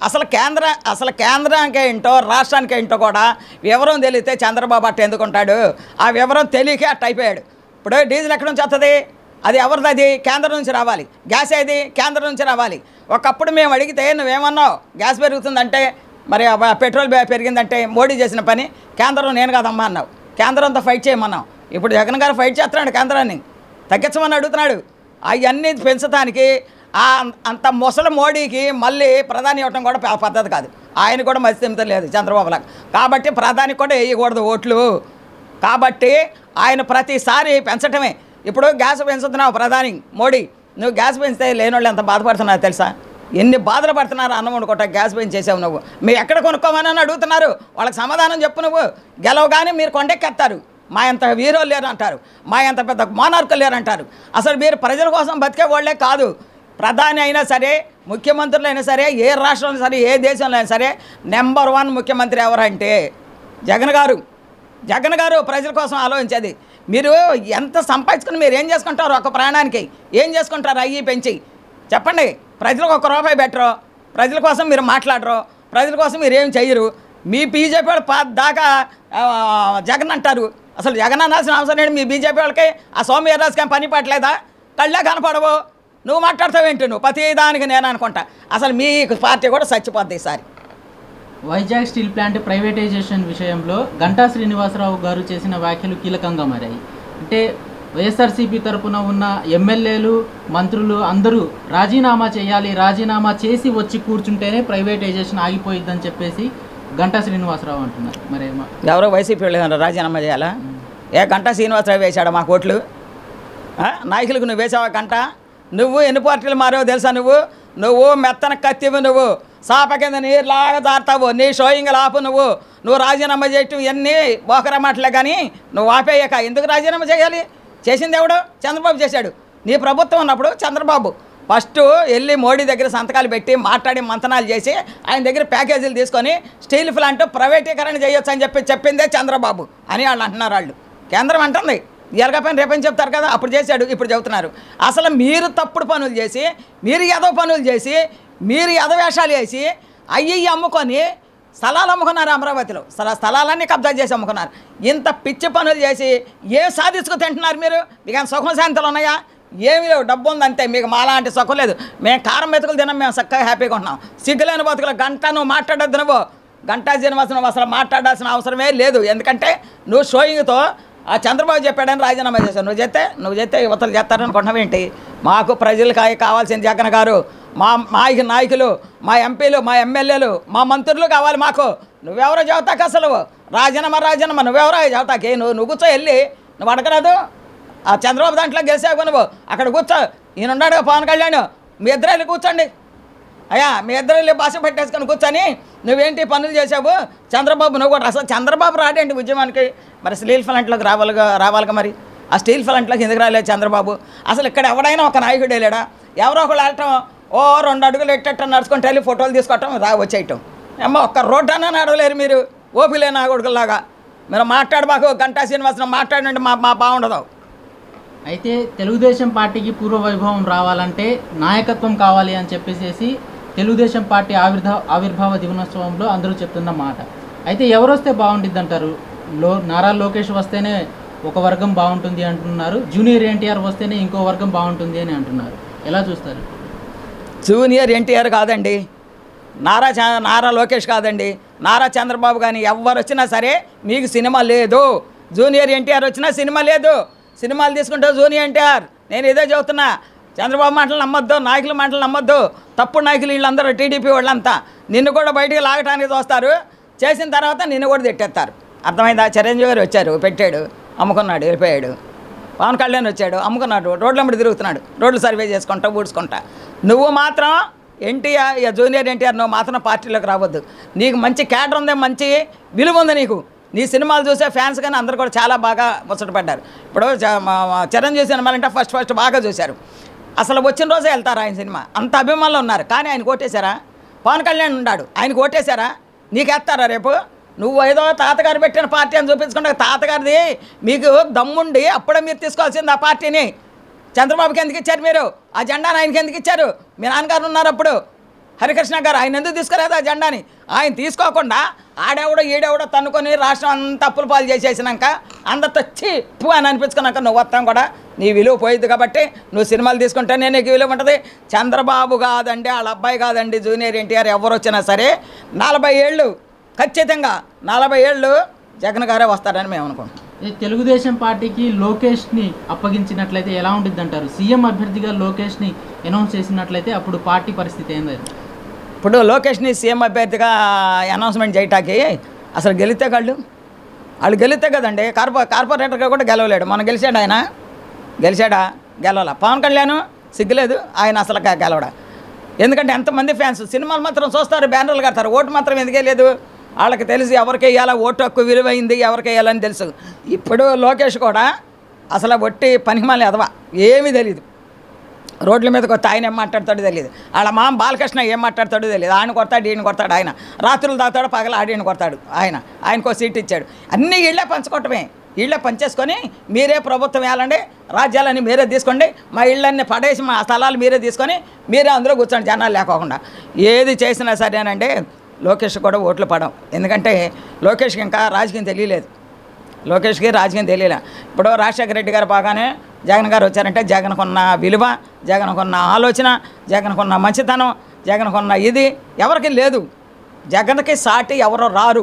అసలు కేంద్రానికి ఏంటో రాష్ట్రానికి ఏంటో కూడా వివరం తెలిస్తే చంద్రబాబు అట్ట ఎందుకుంటాడు? ఆ వివరం తెలియకే అట్ట అయిపోయాడు. ఇప్పుడు డీజిల్ ఎక్కడి నుంచి వస్తుంది? అది ఎవరిది? అది కేంద్రం నుంచి రావాలి. గ్యాస్ ఏది? కేంద్రం నుంచి రావాలి. ఒకప్పుడు మేము అడిగితే నువ్వేమన్నావు గ్యాస్ పెరుగుతుందంటే, మరి పెట్రోల్ పెరిగిందంటే మోడీ చేసిన పని, కేంద్రం నేను కాదమ్మా అన్నావు. కేంద్రంతో ఫైట్ చేయమన్నావు. ఇప్పుడు జగన్ గారు ఫైట్ చేస్తున్నాడు, కేంద్రాన్ని తగ్గించమని అడుగుతున్నాడు. అవన్నీ పెంచడానికి అంత ముసలి మోడీకి మళ్ళీ ప్రధాని ఇవ్వటం కూడా పద్ధతి కాదు. ఆయన కూడా మత్స్యంతో లేదు చంద్రబాబులాగా. కాబట్టి ప్రధానికి కూడా వేయకూడదు ఓట్లు. కాబట్టి ఆయన ప్రతిసారి పెంచటమే. ఇప్పుడు గ్యాస్ పెంచుతున్నావు ప్రధాని మోడీ, నువ్వు గ్యాస్ పెంచితే లేని వాళ్ళు ఎంత బాధపడుతున్నారో తెలుసా? ఎన్ని బాధలు పడుతున్నారు అన్నం వండుకోట గ్యాస్ పెంచేసావు నువ్వు. మీరు ఎక్కడ కొనుక్కోమని అని అడుగుతున్నారు. వాళ్ళకి సమాధానం చెప్పు. నువ్వు గెలవగానే మీరు కొండెక్కేస్తారు. మా అంత వీరోలు లేరు అంటారు, మా అంత పెద్ద మోనార్కులు లేరు అంటారు. అసలు మీరు ప్రజల కోసం బతికే వాళ్ళే కాదు. ప్రధాని అయినా సరే, ముఖ్యమంత్రులు అయినా సరే, ఏ రాష్ట్రంలో సరే, ఏ దేశంలో అయినా సరే నెంబర్ 1 ముఖ్యమంత్రి ఎవరంటే జగన్ గారు. జగన్ గారు ప్రజల కోసం ఆలోచించేది. మీరు ఎంత సంపాదించుకుని మీరు ఏం చేసుకుంటారు? ఒక ప్రాణానికి ఏం చేసుకుంటారు? అయ్యి పెంచి చెప్పండి. ప్రజలకు ₹1 పెట్టరు, ప్రజల కోసం మీరు మాట్లాడరు, ప్రజల కోసం మీరు ఏం చెయ్యరు. మీ బీజేపీ వాళ్ళు దాకా జగన్ అంటారు. అసలు జగన్ అనాల్సిన అవసరం ఏంటి? మీ బీజేపీ వాళ్ళకి ఆ సోము ఎర్రాజుకేం పని పట్టలేదా? కళ్ళే కనపడవు. నువ్వు మాట్లాడతావేంటి? నువ్వు ప్రతి దానికి నేను అనుకుంటా. అసలు మీ పార్టీ కూడా చచ్చిపోద్ది ఈసారి. వైజాగ్ స్టీల్ ప్లాంట్ ప్రైవేటైజేషన్ విషయంలో గంటా శ్రీనివాసరావు గారు చేసిన వ్యాఖ్యలు కీలకంగా మారాయి. అంటే వైఎస్ఆర్సీపీ తరపున ఉన్న ఎమ్మెల్యేలు, మంత్రులు అందరూ రాజీనామా చేయాలి, రాజీనామా చేసి వచ్చి కూర్చుంటేనే ప్రైవేటైజేషన్ ఆగిపోయిద్దని చెప్పేసి గంటా శ్రీనివాసరావు అంటున్నారు. మరేమో ఎవరో వైసీపీ వాళ్ళు రాజీనామా చేయాలా? గంటా శ్రీనివాసరావు వేశాడా మాకు ఓట్లు? నాయకులకు నువ్వు వేసావా గంట? నువ్వు ఎన్ని పార్టీలు మారావో తెలుసా? నువ్వు మెత్తన కత్తివి. నువ్వు సాప కింద నీరులాగా దారుతావు. నీ షోయింగ్ ఆపు. నువ్వు రాజీనామా చేయటం ఇవన్నీ బోకరా మాటలే. కానీ నువ్వు ఆపేయక ఎందుకు రాజీనామా చేయాలి? చేసింది ఎవడు? చంద్రబాబు చేశాడు. నీ ప్రభుత్వం ఉన్నప్పుడు చంద్రబాబు ఫస్ట్ వెళ్ళి మోడీ దగ్గర సంతకాలు పెట్టి మాట్లాడి మంతనాలు చేసి ఆయన దగ్గర ప్యాకేజీలు తీసుకొని స్టీల్ ప్లాంట్ ప్రైవేటీకరణ చేయొచ్చు అని చెప్పిందే చంద్రబాబు అని వాళ్ళు అంటున్నారు. వాళ్ళు కేంద్రం అంటుంది. ఎరగపైన రేపని చెప్తారు కదా, అప్పుడు చేశాడు, ఇప్పుడు చెబుతున్నారు. అసలు మీరు తప్పుడు పనులు చేసి, మీరు ఎదవ పనులు చేసి, మీరు ఎదవేషాలు వేసి అయ్యి అమ్ముకొని స్థలాలు అమ్ముకున్నారు. అమరావతిలో స్థలాలన్నీ కబ్జా చేసి అమ్ముకున్నారు. ఇంత పిచ్చి పనులు చేసి ఏం సాధించుకు తింటున్నారు మీరు? మీకు అంత సుఖం శాంతులు ఉన్నాయా? ఏమీ లేవు. డబ్బు ఉంది అంతే. మీకు మాలాంటి సుఖం లేదు. మేము కారం మెతుకులు తిన్నాం, మేము చక్కగా హ్యాపీగా ఉంటున్నాం. సిగ్గులేని బతుకులు. గంట నువ్వు మాట్లాడద్దు. గంటా శ్రీనివాసరావు నువ్వు అసలు మాట్లాడాల్సిన అవసరమే లేదు. ఎందుకంటే నువ్వు షోయింగ్తో ఆ చంద్రబాబు చెప్పాడని రాజీనామా చేశావు. నువ్వు చేస్తే యువతలు చేస్తారనుకుంటున్నావు ఏంటి? మాకు ప్రజలకి కావాల్సిన జగన్ గారు, మా నాయకులు, మా ఎంపీలు, మా ఎమ్మెల్యేలు, మా మంత్రులు కావాలి మాకు. నువ్వెవరో చెబుతాక అసలు రాజీనామా నువ్వెవరో చెబుతాకి? నువ్వు కూర్చో వెళ్ళి. నువ్వు అడగరాదు. ఆ చంద్రబాబు దాంట్లో గెలిచావు నువ్వు. అక్కడ కూర్చో. ఈయన ఉన్నాడు పవన్ కళ్యాణ్. మీ ఇద్దరు వెళ్ళి కూర్చోండి. అయ్యా మీ ఇద్దరు వెళ్ళి భాష పెట్టేసుకొని కూర్చొని నువ్వేంటి పనులు చేసావు? చంద్రబాబు నువ్వు కూడా అసలు చంద్రబాబు రాడేంటి ఉద్యమానికి? మరి స్టీల్ ప్లాంట్లోకి రావాలిగా. మరి ఆ స్టీల్ ప్లాంట్లోకి ఎందుకు రాలేదు చంద్రబాబు? అసలు ఇక్కడ ఎవడైనా ఒక నాయకుడు వెళ్ళాడా? ఎవరో ఒకళ్ళు వెళ్ళటం, 2 అడుగులు ఎట్టేట్టు నడుచుకుంటూ వెళ్ళి ఫోటోలు తీసుకోవటం, వచ్చేయటం. ఒక రోడ్డు అన్నా నడవలేరు మీరు. ఓపిలే నా కొడుకులాగా. మీరు మాకు గంటా శ్రీనివాసరావు మాట్లాడండి, మా బాగుండదు. అయితే తెలుగుదేశం పార్టీకి పూర్వ వైభవం రావాలంటే నాయకత్వం కావాలి అని చెప్పేసి తెలుగుదేశం పార్టీ ఆవిర్భావ దినోత్సవంలో అందరూ చెప్తున్న మాట. అయితే ఎవరు వస్తే బాగుంటుంది అంటారు? నారా లోకేష్ వస్తేనే ఒక వర్గం బాగుంటుంది అంటున్నారు, జూనియర్ ఎన్టీఆర్ వస్తేనే ఇంకో వర్గం బాగుంటుంది అని అంటున్నారు. ఎలా చూస్తారు? జూనియర్ ఎన్టీఆర్ కాదండి, నారా లోకేష్ కాదండి, నారా చంద్రబాబు కానీ ఎవరు వచ్చినా సరే మీకు సినిమా లేదు. జూనియర్ ఎన్టీఆర్ వచ్చినా సినిమా లేదు. సినిమాలు తీసుకుంటే జూనియర్ ఎన్టీఆర్. నేను ఇదే చెబుతున్నా. చంద్రబాబు మాటలు నమ్మొద్దు, నాయకుల మాటలు నమ్మొద్దు. తప్పుడు నాయకులు వీళ్ళందరూ టీడీపీ వాళ్ళంతా నిన్ను కూడా బయటికి లాగటానికి చూస్తారు. చేసిన తర్వాత నిన్ను కూడా తిట్టేస్తారు. అర్థమైందా? చిరంజీవి గారు వచ్చారు, పెట్టాడు, అమ్ముకున్నాడు, వెళ్ళిపోయాడు. పవన్ కళ్యాణ్ వచ్చాడు, అమ్ముకున్నాడు, రోడ్ల మీద తిరుగుతున్నాడు, రోడ్లు సర్వే చేసుకుంటా ఊడ్చుకుంటా. నువ్వు మాత్రం జూనియర్ ఎన్టీఆర్ నువ్వు మాత్రం పార్టీలోకి రావద్దు. నీకు మంచి క్యాడర్ ఉంది, మంచి విలువ ఉంది నీకు. నీ సినిమాలు చూసే ఫ్యాన్స్ కానీ అందరూ కూడా చాలా బాగా ముచ్చటపడ్డారు. ఇప్పుడు చిరంజీవి సినిమాలంటే ఫస్ట్ బాగా చూశారు. అసలు వచ్చిన రోజే వెళ్తారు ఆయన సినిమా. అంత అభిమానులు ఉన్నారు. కానీ ఆయన ఓటేశారా? పవన్ కళ్యాణ్ ఉన్నాడు, ఆయనకు ఓటేశారా? నీకు వేస్తారా రేపు? నువ్వు ఏదో తాతగారు పెట్టిన పార్టీ అని చూపించుకుంటే తాతగారిది మీకు దమ్ముండి అప్పుడే మీరు తీసుకోవాల్సింది ఆ పార్టీని. చంద్రబాబుకి ఎందుకు ఇచ్చారు మీరు ఆ జెండాని? ఆయనకి ఎందుకు ఇచ్చారు? మీ నాన్నగారు ఉన్నారు అప్పుడు, హరికృష్ణ గారు, ఆయన ఎందుకు తీసుకురాదు ఆ జెండాని? ఆయన తీసుకోకుండా ఆడెవడో ఈడెవడో తన్నుకొని రాష్ట్రం అంతా అప్పుల పాలు చేసేసినాక అందరితో చిప్పు అని అనిపించుకున్నాక నువ్వు వస్తాం కూడా నీ విలువ పోయింది. కాబట్టి నువ్వు సినిమాలు తీసుకుంటేనే నీకు విలువ ఉంటుంది. చంద్రబాబు కాదండి, వాళ్ళ అబ్బాయి కాదండి, జూనియర్ ఎన్టీఆర్ ఎవరు వచ్చినా సరే 40 ఏళ్ళు ఖచ్చితంగా 40 ఏళ్ళు జగన్ గారే వస్తారని మేము అనుకుంటున్నాం. తెలుగుదేశం పార్టీకి లోకేష్ని అప్పగించినట్లయితే ఎలా ఉంటుంది అంటారు? సీఎం అభ్యర్థిగా లోకేష్ని అనౌన్స్ చేసినట్లయితే అప్పుడు పార్టీ పరిస్థితి ఏంది? ఇప్పుడు లోకేష్ని సీఎం అభ్యర్థిగా అనౌన్స్మెంట్ చేయటానికి అసలు గెలితే వాళ్ళు గెలితే కదండి. కార్పొరేటర్గా కూడా గెలవలేడు. మనం గెలిచాడు ఆయన, గెలిచాడా? గెలవాల. పవన్ కళ్యాణ్ సిగ్గులేదు, ఆయన అసలు గెలవడా. ఎందుకంటే ఎంతమంది ఫ్యాన్స్ సినిమాలు మాత్రం చూస్తారు, బ్యానర్లు కడతారు, ఓటు మాత్రం ఎందుకే లేదు. వాళ్ళకి తెలుసు ఎవరికి వేయాలా, ఓటు హక్కు విలువైంది, ఎవరికి వేయాలని తెలుసు. ఇప్పుడు లోకేష్ కూడా అసలు ఒట్టి పనికిమాలి ఎదవా, ఏమీ తెలియదు. రోడ్ల మీదకి వస్తే ఆయన ఏం మాట్లాడతాడో తెలియదు, వాళ్ళ మామ బాలకృష్ణ ఏం మాట్లాడతాడో తెలియదు. ఆయన కొడతాడు, ఈయన కొడతాడు. ఆయన రాత్రులు తాగుతాడు, పగల ఆడియని కొడతాడు. ఆయనకో సీట్ ఇచ్చాడు. అన్నీ వీళ్ళే పంచుకోవటమే. వీళ్ళే పంచేసుకొని మీరే ప్రభుత్వం వేయాలండి, రాజ్యాలన్నీ మీరే తీసుకోండి, మా ఇళ్ళన్నీ పడేసి మా స్థలాలు మీరే తీసుకొని మీరే అందులో కూర్చోండి జనాలు లేకోకుండా. ఏది చేసినా సరేనండి లోకేష్ కూడా ఓట్లు పడవు. ఎందుకంటే లోకేష్కి ఇంకా రాజకీయం తెలియలేదు. లోకేష్కి రాజకీయం తెలియలే. ఇప్పుడు రాజశేఖర రెడ్డి గారు బాగానే జగన్ గారు వచ్చారంటే జగన్కున్న విలువ, జగన్కున్న ఆలోచన, జగన్కున్న మంచితనం, జగన్కున్న ఇది ఎవరికి లేదు. జగన్కి సాటి ఎవరు రారు.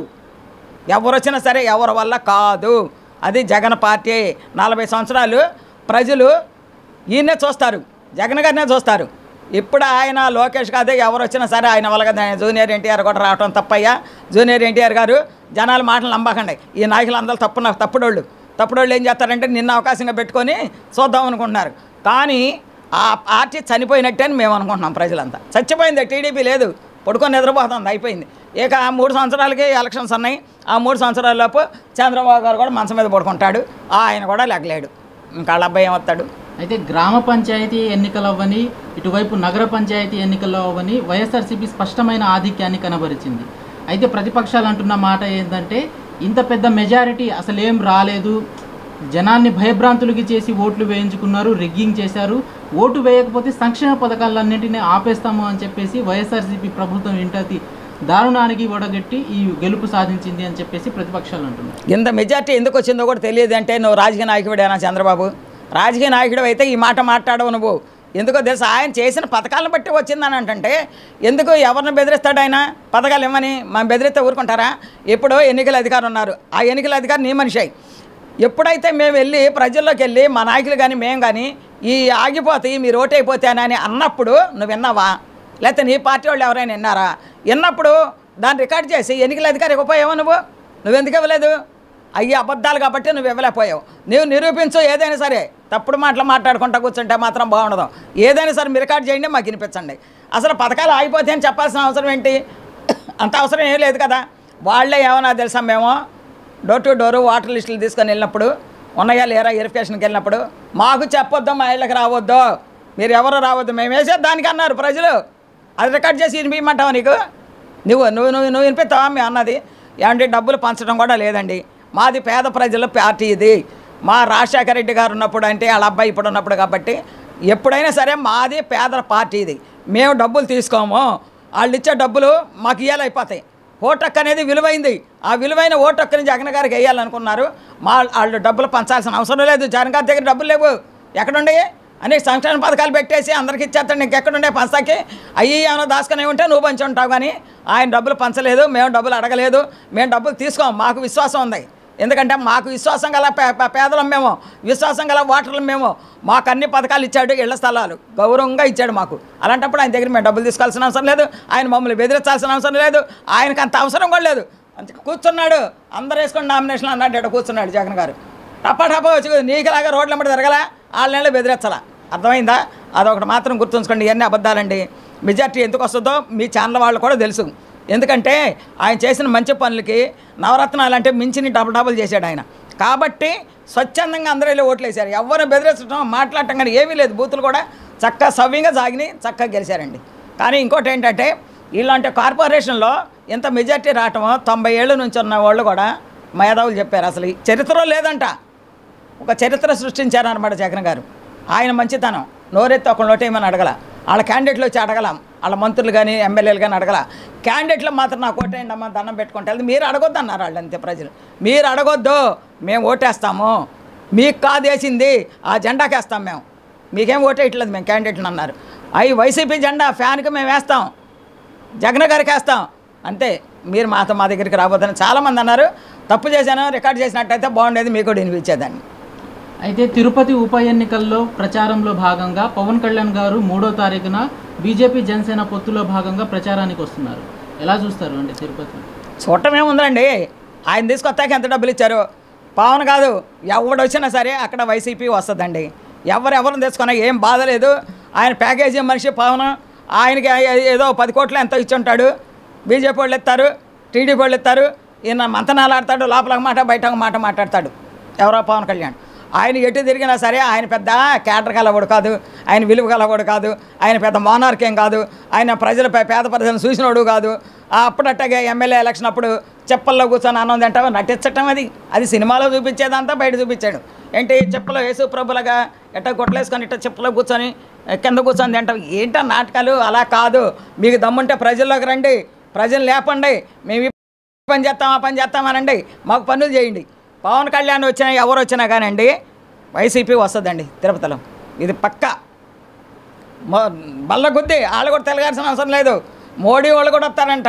ఎవరు వచ్చినా సరే ఎవరి వల్ల కాదు. అది జగన్ పార్టీ. 40 సంవత్సరాలు ప్రజలు ఈయన్నే చూస్తారు, జగన్ గారినే చూస్తారు. ఇప్పుడు ఆయన లోకేష్ కాదే ఎవరు వచ్చినా సరే ఆయన వల్ల కదా. జూనియర్ ఎన్టీఆర్ కూడా రావటం తప్పయ్యా. జూనియర్ ఎన్టీఆర్ గారు జనాల మాటలు నమ్మకండి. ఈ నాయకులు అందరూ తప్పుడోళ్ళు ఏం చేస్తారంటే నిన్న అవకాశంగా పెట్టుకొని చూద్దాం అనుకుంటున్నారు. కానీ ఆ పార్టీ చనిపోయినట్టే అని మేము అనుకుంటున్నాం. ప్రజలంతా చచ్చిపోయింది, టీడీపీ లేదు, పడుకొని నిద్రపోతుంది, అయిపోయింది. ఇక 3 సంవత్సరాలకి ఎలక్షన్స్ ఉన్నాయి. ఆ 3 సంవత్సరాలలోపు చంద్రబాబు గారు కూడా మంచం మీద పడుకుంటాడు, ఆయన కూడా లెగలేడు. ఇంకా వాళ్ళ అబ్బాయి ఏమవుతాడు? అయితే గ్రామ పంచాయతీ ఎన్నికలు అవ్వని, ఇటువైపు నగర పంచాయతీ ఎన్నికల్లో అవ్వని వైఎస్ఆర్సీపీ స్పష్టమైన ఆధిక్యాన్ని కనబరిచింది. అయితే ప్రతిపక్షాలు అంటున్న మాట ఏంటంటే ఇంత పెద్ద మెజారిటీ అసలేం రాలేదు, జనాన్ని భయభ్రాంతులకి చేసి ఓట్లు వేయించుకున్నారు, రిగ్గింగ్ చేశారు, ఓటు వేయకపోతే సంక్షేమ పథకాలన్నింటినీ ఆపేస్తాము అని చెప్పేసి వైఎస్ఆర్సీపీ ప్రభుత్వం ఇంటది దారుణానికి ఒడగట్టి ఈ గెలుపు సాధించింది అని చెప్పేసి ప్రతిపక్షాలు అంటున్నారు. ఇంత మెజార్టీ ఎందుకు వచ్చిందో కూడా తెలియదు అంటే నువ్వు రాజకీయ నాయకుడేనా చంద్రబాబు? రాజకీయ నాయకుడు అయితే ఈ మాట మాట్లాడవు నువ్వు. ఎందుకో తెలుసు, ఆయన చేసిన పథకాలను బట్టి వచ్చిందని అంటే ఎందుకు ఎవరిని బెదిరిస్తాడు ఆయన? పథకాలు ఇవ్వని మనం బెదిరిస్తే ఊరుకుంటారా? ఇప్పుడు ఎన్నికల అధికారులు ఉన్నారు, ఆ ఎన్నికల అధికారి నీ మనిషి. ఎప్పుడైతే మేము వెళ్ళి ప్రజల్లోకి వెళ్ళి మా నాయకులు కానీ మేము కానీ ఈ ఆగిపోతాయి మీరు ఓటు అయిపోతానని అన్నప్పుడు నువ్వు విన్నావా? లేకపోతే నీ పార్టీ వాళ్ళు ఎవరైనా విన్నారా? విన్నప్పుడు దాన్ని రికార్డ్ చేసి ఎన్నికల అధికారి ఇవ్వకపోయావా? నువ్వెందుకు ఇవ్వలేదు? అయ్యి అబద్ధాలు కాబట్టి నువ్వు ఇవ్వలేకపోయావు. నువ్వు నిరూపించు. ఏదైనా సరే తప్పుడు మాటలు మాట్లాడుకుంటా కూర్చుంటే మాత్రం బాగుండదు. ఏదైనా సరే మీరు రికార్డ్ చేయండి, మాకు వినిపించండి. అసలు పథకాలు ఆగిపోతాయని చెప్పాల్సిన అవసరం ఏంటి? అంత అవసరం ఏం లేదు కదా. వాళ్ళే ఏమన్నా తెలుసా, మేము డోర్ టు డోరు వాటర్ లిస్టులు తీసుకొని వెళ్ళినప్పుడు ఉన్నాయా లేరా వెరిఫికేషన్కి వెళ్ళినప్పుడు మాకు చెప్పొద్దు, మా ఇళ్ళకి రావద్దు, మీరు ఎవరు రావద్దు, మేము వేసేదానికి అన్నారు ప్రజలు. అది రికార్డ్ చేసి వినిపించమంటావా? నీకు నువ్వు వినిపిస్తావా? మేము అన్నది ఏమంటే డబ్బులు పంచడం కూడా లేదండి. మాది పేద ప్రజల పార్టీ ఇది. మా రాజశేఖర రెడ్డి గారు ఉన్నప్పుడు అంటే వాళ్ళ అబ్బాయి ఇప్పుడు ఉన్నప్పుడు కాబట్టి ఎప్పుడైనా సరే మాది పేదల పార్టీ ఇది. మేము డబ్బులు తీసుకోము, వాళ్ళు ఇచ్చే డబ్బులు మాకు ఇయ్యాలైపోతాయి. ఓటక్ అనేది విలువైంది. ఆ విలువైన ఓటక్కుని జగన్ గారికి వేయాలనుకున్నారు. వాళ్ళు డబ్బులు పంచాల్సిన అవసరం లేదు. జగన్ గారి దగ్గర డబ్బులు లేవు. ఎక్కడుండే అనేక సంక్షేమ పథకాలు పెట్టేసి అందరికి ఇచ్చేస్తాడు. ఇంకెక్కడుండే పంచకి అయ్యి ఏమైనా దాచుకునే ఉంటే నువ్వు పంచి ఉంటావు. కానీ ఆయన డబ్బులు పంచలేదు, మేము డబ్బులు అడగలేదు, మేము డబ్బులు తీసుకోము. మాకు విశ్వాసం ఉంది. ఎందుకంటే మాకు విశ్వాసం గల పేదలం మేము, విశ్వాసం గల ఓటర్లు మేము. మాకు అన్ని పథకాలు ఇచ్చాడు, ఇళ్ల స్థలాలు గౌరవంగా ఇచ్చాడు మాకు. అలాంటప్పుడు ఆయన దగ్గర మేము డబ్బులు తీసుకోవాల్సిన అవసరం లేదు, ఆయన మమ్మల్ని బెదిరించాల్సిన అవసరం లేదు, ఆయనకు అంత అవసరం కూడా లేదు. అంతే కూర్చున్నాడు, అందరు వేసుకొని నామినేషన్ అన్నాడు, కూర్చున్నాడు జగన్ గారు. టపా వచ్చి నీకులాగా రోడ్ల వెంబడి తిరగల, వాళ్ళ నెలలో బెదిరించాలా. అర్థమైందా? అదొకటి మాత్రం గుర్తుంచుకోండి. ఇవన్నీ అబద్ధాలండి. మెజార్టీ ఎందుకు వస్తుందో మీ ఛానల్ వాళ్ళు కూడా తెలుసు. ఎందుకంటే ఆయన చేసిన మంచి పనులకి నవరత్నాలు అంటే మించిని డబుల్ చేశాడు ఆయన. కాబట్టి స్వచ్ఛందంగా అందరూ వెళ్ళి ఓట్లు వేశారు. ఎవరు బెదిరించడం మాట్లాడటం కానీ ఏమీ లేదు. బూతులు కూడా చక్కగా సవ్యంగా సాగిని చక్కగా గెలిచారండి. కానీ ఇంకోటి ఏంటంటే ఇలాంటి కార్పొరేషన్లో ఇంత మెజార్టీ రావటం 90 ఏళ్ళ నుంచి ఉన్న వాళ్ళు కూడా మేధావులు చెప్పారు. అసలు ఈ చరిత్రలో లేదంట. ఒక చరిత్ర సృష్టించారనమాట జగన్ గారు. ఆయన మంచితనం నోరెత్తి ఒక నోటేమని అడగల. వాళ్ళ క్యాండిడేట్లు వచ్చి అడగలం, వాళ్ళ మంత్రులు కానీ ఎమ్మెల్యేలు కానీ అడగల. క్యాండిడేట్లు మాత్రం నాకు ఓటేయండి అమ్మ దండం పెట్టుకుంటే మీరు అడగొద్దు అన్నారు వాళ్ళు. అంతే ప్రజలు మీరు అడగొద్దు, మేము ఓటేస్తాము, మీకు కాదేసింది ఆ జెండాకి వేస్తాం, మేము మీకేం ఓటేయట్లేదు మేము క్యాండిడేట్లు అన్నారు. అవి వైసీపీ జెండా ఫ్యాన్కి మేము వేస్తాం, జగన్ గారికి వేస్తాం అంతే, మీరు మా దగ్గరికి రాబోదని చాలామంది అన్నారు. తప్పు చేశాను, రికార్డ్ చేసినట్టయితే బాగుండేది, మీకు కూడా వినిపించేదాన్ని. అయితే తిరుపతి ఉప ఎన్నికల్లో ప్రచారంలో భాగంగా పవన్ కళ్యాణ్ గారు 3వ తారీఖున బీజేపీ జనసేన పొత్తులో భాగంగా ప్రచారానికి వస్తున్నారు. ఎలా చూస్తారు అంటే తిరుపతి? చూడటం ఏముందండి, ఆయన తీసుకొస్తాక ఎంత డబ్బులు ఇచ్చారు? పవన్ కాదు ఎవడు వచ్చినా సరే అక్కడ వైసీపీ వస్తుందండి. ఎవరిని తెచ్చుకున్నా ఏం బాధ లేదు. ఆయన ప్యాకేజీ మనిషి పవన్, ఆయనకి ఏదో 10 కోట్లు ఎంతో ఇచ్చి ఉంటాడు. బీజేపీ వాళ్ళు ఇస్తారు, టీడీపీ వాళ్ళు ఇస్తారు. ఈయన మంతనాలు ఆడతాడు, లోపల మాట బయట మాట మాట్లాడతాడు ఎవరో పవన్ కళ్యాణ్. ఆయన ఎటు తిరిగినా సరే ఆయన పెద్ద క్యాడర్ కలవాడు కాదు, ఆయన విలువ కలవాడు కాదు, ఆయన పెద్ద మోనార్కేం కాదు, ఆయన పేద ప్రజలను చూసినోడు కాదు. అప్పుడట్టగా ఎమ్మెల్యే ఎలక్షన్ అప్పుడు చెప్పల్లో కూర్చొని అన్నం తింటామో నటించటం, అది సినిమాలో చూపించేదంతా బయట చూపించాడు. ఏంటి చెప్పలో యేసు ప్రభులగా ఎట్ట గొట్టలేసుకొని ఇట్ట చెప్పలో కూర్చొని కింద కూర్చొని తింటాం ఏంటో నాటకాలు. అలా కాదు, మీకు దమ్ముంటే ప్రజల్లోకి రండి, ప్రజలు లేపండి, మేము పని చేస్తాం ఆ పని చేస్తామనండి, మాకు పనులు చేయండి. పవన్ కళ్యాణ్ వచ్చినా ఎవరు వచ్చినా కానండి వైసీపీ వస్తుందండి తిరుపతిలో, ఇది పక్కా. బల్ల గుద్ది వాళ్ళు కూడా తెలగాల్సిన అవసరం లేదు. మోడీ వాళ్ళు కూడా వస్తారంట,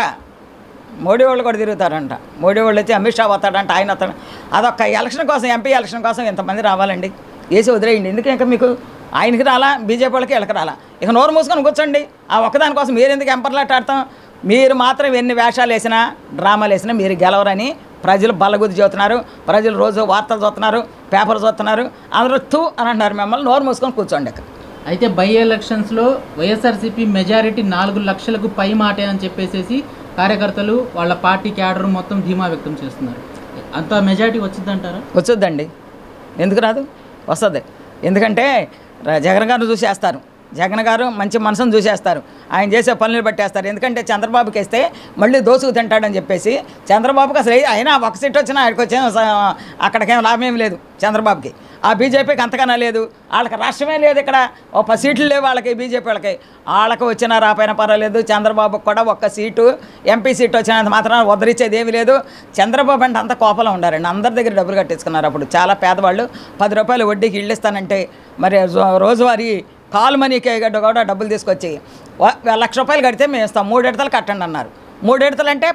మోడీ వాళ్ళు కూడా తిరుగుతారంట. మోడీ వాళ్ళు వచ్చి అమిత్ షా వస్తాడంట, ఆయన వస్తాడు. అదొక ఎలక్షన్ కోసం, ఎంపీ ఎలక్షన్ కోసం ఎంతమంది రావాలండి, వేసి వదిలేయండి. ఎందుకు ఇంకా మీకు ఆయనకి రాలా, బీజేపీ వాళ్ళకి వీళ్ళకి రాలా, ఇక నోరు మూసుకొని కూర్చోండి. ఆ ఒక్కదానికోసం మీరు ఎందుకు ఎంపర్లాట ఆడతాం? మీరు మాత్రం ఎన్ని వేషాలు వేసినా డ్రామాలు వేసినా మీరు గెలవరని ప్రజలు బల్లగుద్ది చదువుతున్నారు. ప్రజలు రోజు వార్తలు చూస్తున్నారు, పేపర్ చూస్తున్నారు, అందరూ తూ అని అంటున్నారు. మిమ్మల్ని నోరు మూసుకొని కూర్చోండి. అయితే బై ఎలక్షన్స్లో వైఎస్ఆర్సీపీ మెజారిటీ 4 లక్షలకు పై మాటే అని చెప్పేసి కార్యకర్తలు వాళ్ళ పార్టీ క్యాడర్ మొత్తం ధీమా వ్యక్తం చేస్తున్నారు. అంత మెజారిటీ వచ్చిందంటారా? వచ్చొద్దండి, ఎందుకు రాదు, వస్తుంది. ఎందుకంటే జగన్ గారిని చూసేస్తారు, జగన్ గారు మంచి మనసును చూసేస్తారు, ఆయన చేసే పనులు పట్టేస్తారు. ఎందుకంటే చంద్రబాబుకి వేస్తే మళ్ళీ దోసుకు తింటాడని చెప్పేసి చంద్రబాబుకి అసలు అయినా ఒక సీట్ వచ్చినా ఆయనకు వచ్చే అక్కడికేం లాభం లేదు చంద్రబాబుకి. ఆ బీజేపీకి అంతకన్నా లేదు, వాళ్ళకి రాష్ట్రమే లేదు, ఇక్కడ 10 సీట్లు లేవు వాళ్ళకి, బీజేపీ వాళ్ళకి వచ్చినా రాపోయినా పర్వాలేదు. చంద్రబాబుకి కూడా 1 సీటు ఎంపీ సీటు వచ్చినంత మాత్రం వదిలిచ్చేది ఏమీ లేదు. చంద్రబాబు అంటే అంత కోపంలో ఉండారండి, అందరి దగ్గర డబ్బులు కట్టించుకున్నారు. అప్పుడు చాలా పేదవాళ్ళు 10 రూపాయలు వడ్డీకి ఇళ్ళు ఇస్తానంటే మరి రోజువారీ కాల్ మనీకి కూడా డబ్బులు తీసుకొచ్చి 1 లక్ష రూపాయలు కడితే మేము ఇస్తాం, 3 విడతలు కట్టండి అన్నారు. 3 విడతలు అంటే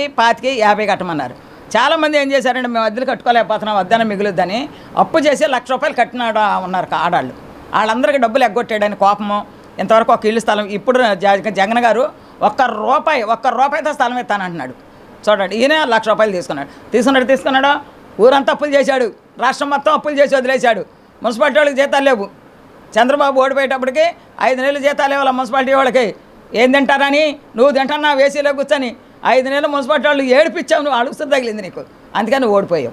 25 50 కట్టమన్నారు. చాలామంది ఏం చేశారంటే మేము అద్దెలు కట్టుకోలేకపోతున్నాం, అద్దెన మిగులుద్దని అప్పు చేసి 1 లక్ష రూపాయలు కట్టినాడు ఉన్నారు ఆడాళ్ళు. వాళ్ళందరికీ డబ్బులు ఎగ్గొట్టాడని కోపము. ఇంతవరకు ఒక ఇల్లు స్థలం, ఇప్పుడు జగన్ గారు 1 రూపాయితో స్థలం ఇస్తానంటున్నాడు. చూడండి, ఈయన 1 లక్ష రూపాయలు తీసుకున్నాడు. ఊరంతా అప్పులు చేశాడు, రాష్ట్రం మొత్తం అప్పులు చేసి వదిలేశాడు. మున్సిపాలిటీ వాళ్ళకి జీతాలు లేవు. చంద్రబాబు ఓడిపోయేటప్పటికి 5 నెలలు జీతాలు ఇవ్వాలి మున్సిపాలిటీ వాళ్ళకి. ఏం తింటారని నువ్వు తింటున్నా వేసీలో కూర్చొని 5 నెలలు మున్సిపాలిటీ వాళ్ళు ఏడిపించావు, నువ్వు అడుగుతుంది తగిలింది నీకు, అందుకని నువ్వు ఓడిపోయావు.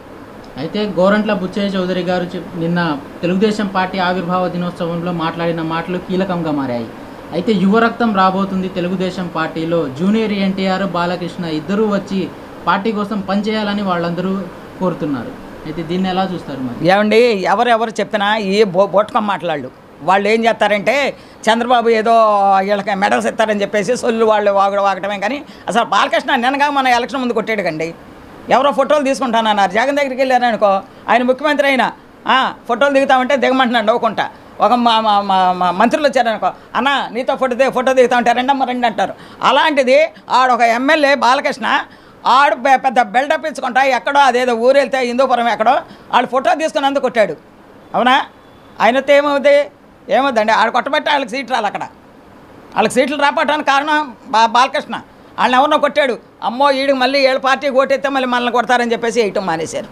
అయితే గోరంట్ల బుచ్చయ్య చౌదరి గారు నిన్న తెలుగుదేశం పార్టీ ఆవిర్భావ దినోత్సవంలో మాట్లాడిన మాటలు కీలకంగా మారాయి. అయితే యువరక్తం రాబోతుంది తెలుగుదేశం పార్టీలో, జూనియర్ ఎన్టీఆర్ బాలకృష్ణ ఇద్దరూ వచ్చి పార్టీ కోసం పనిచేయాలని వాళ్ళందరూ కోరుతున్నారు. అయితే దీన్ని ఎలా చూస్తారు మరి? ఏమండి, ఎవరు చెప్పినా ఈ బొట్టకం మాట్లాడు. వాళ్ళు ఏం చేస్తారంటే చంద్రబాబు ఏదో వీళ్ళకి మెడల్స్ ఇస్తారని చెప్పేసి సొల్లు వాళ్ళు వాగటమే. కానీ అసలు బాలకృష్ణ నిన్నగా మన ఎలక్షన్ ముందు కొట్టాడు కండి. ఎవరో ఫోటోలు తీసుకుంటానన్నారు, జగన్ దగ్గరికి వెళ్ళారనుకో, ఆయన ముఖ్యమంత్రి అయినా ఫోటోలు దిగుతామంటే దిగమంటున్నాడు నవ్వుకుంటా. ఒక మంత్రులు వచ్చారనుకో, అన్న నీతో ఫోటో దిగుతామంటే రండి అంటారు. అలాంటిది ఆడొక ఎమ్మెల్యే బాలకృష్ణ ఆడు పెద్ద బిల్డప్ ఇచ్చుకుంటా ఎక్కడో అదేదో ఊరు వెళ్తే హిందూపురం ఎక్కడో వాళ్ళు ఫోటో తీసుకున్నందుకు కొట్టాడు. అవునా? ఆయనతో ఏమవుద్దండి, ఆడు కొట్టబట్టి వాళ్ళకి సీట్లు రాలి, అక్కడ వాళ్ళకి సీట్లు రాపడానికి కారణం బాలకృష్ణ. వాళ్ళని ఎవరినో కొట్టాడు, అమ్మో వీడికి మళ్ళీ ఏళ్ళ పార్టీకి ఓటేస్తే మళ్ళీ మనల్ని కొడతారని చెప్పేసి వేయటం మానేశారు.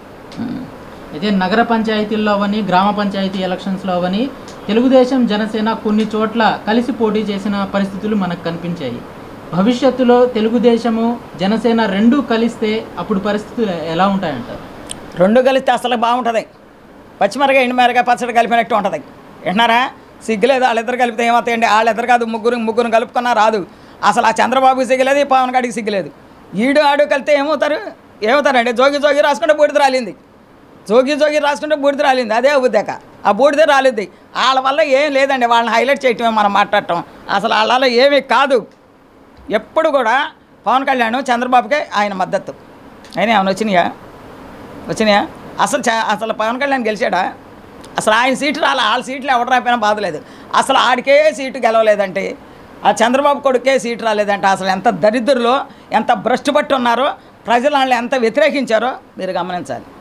అయితే నగర పంచాయతీల్లో అవని గ్రామ పంచాయతీ ఎలక్షన్స్లో అవని తెలుగుదేశం జనసేన కొన్ని చోట్ల కలిసి పోటీ చేసిన పరిస్థితులు మనకు కనిపించాయి. భవిష్యత్తులో తెలుగుదేశము జనసేన రెండూ కలిస్తే అప్పుడు పరిస్థితులు ఎలా ఉంటాయంటారు? రెండు కలిస్తే అసలు బాగుంటుంది, పచ్చిమిరగా ఎండుమిరగా పచ్చడి కలిపినట్టు ఉంటుంది. వింటున్నారా? సిగ్గులేదు, వాళ్ళిద్దరు కలిపితే ఏమవుతాయండి? వాళ్ళిద్దరు కాదు, ముగ్గురు కలుపుకున్నా రాదు. అసలు ఆ చంద్రబాబుకి సిగ్గలేదు, ఈ పవన్ గారికి సిగ్గలేదు. ఈడు ఆడు కలితే ఏమవుతారండి? జోగి రాసుకుంటే బూడిద రాలింది, జోగి రాసుకుంటే బూడిద రాలింది. అదే అవుద్దాక ఆ బూడిదే రాలిద్ది. వాళ్ళ వల్ల ఏం లేదండి, వాళ్ళని హైలైట్ చేయటమే మనం మాట్లాడటం. అసలు వాళ్ళ వల్ల ఏమీ కాదు. ఎప్పుడు కూడా పవన్ కళ్యాణ్ చంద్రబాబుకే ఆయన మద్దతు. అయినా ఏమైనా వచ్చినాయా? అసలు పవన్ కళ్యాణ్ గెలిచాడా? అసలు ఆయన సీటు రాలే. వాళ్ళ సీట్లు ఎవరు రాకపోయినా బాధలేదు. అసలు ఆడికే సీటు గెలవలేదంటే, ఆ చంద్రబాబు కొడుకే సీటు రాలేదంటే అసలు ఎంత దరిద్రులో, ఎంత భ్రష్టు పట్టి ఉన్నారో, ప్రజలు వాళ్ళని ఎంత వ్యతిరేకించారో మీరు గమనించాలి.